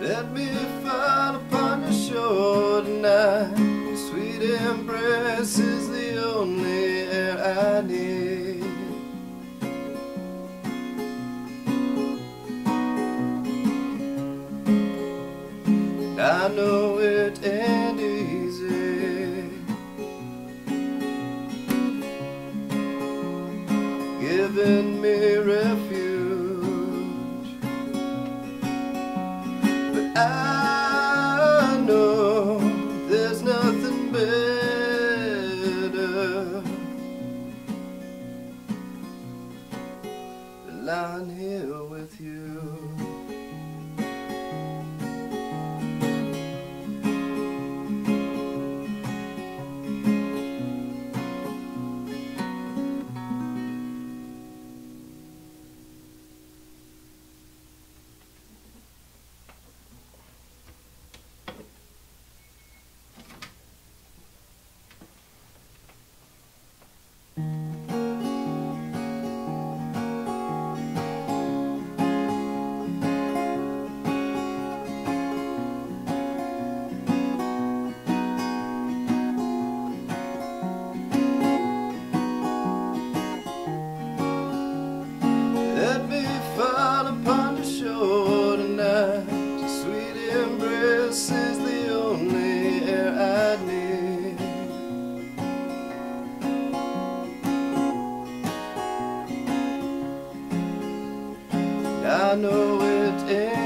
Let me fall upon your shore tonight. Sweet embrace is the only air I need. And I know it ain't easy giving me refuge, but I know there's nothing better than lying here with you. Let me fall upon the shore tonight. Your sweet embrace is the only air I need. And I know it ain't